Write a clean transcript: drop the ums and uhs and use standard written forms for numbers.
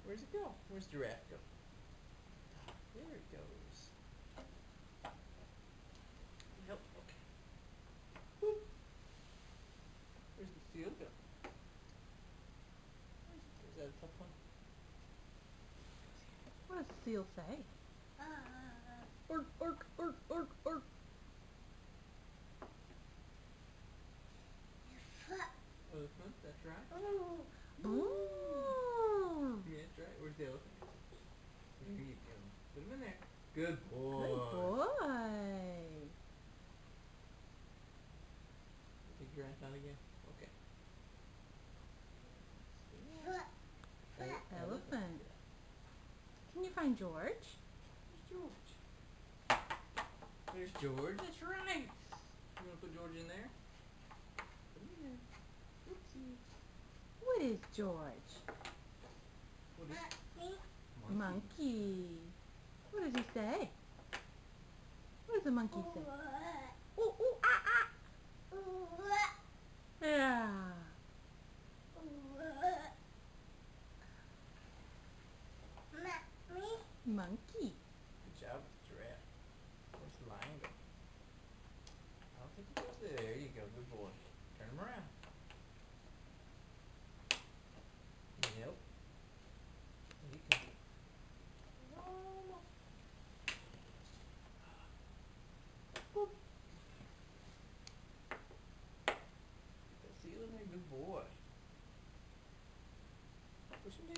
Where's it go? Where's giraffe go? There it goes. Nope. Okay. Boop. Where's the seal go? Is that a tough one? What does the seal say? Ork, ork, ork, ork, ork. Elephant, that's right. Oh. Yeah, that's right. Where's the elephant? There you go. Put him in there. Good boy. Good boy. Take your ass out again. Okay. Elephant. Can you find George? Where's George? There's George. That's right. You want to put George in there? Put him in there. Oopsie. What is George? What is Monkey. What does he say? What does the monkey say? Ooh, ooh, ah, ah. Yeah. Monkey. Good job with the giraffe. Where's the lion go? I don't think he goes there. There you go. Good boy. Turn him around. Need help? You can. Boop. Get that seal in there. Good boy. Push him down.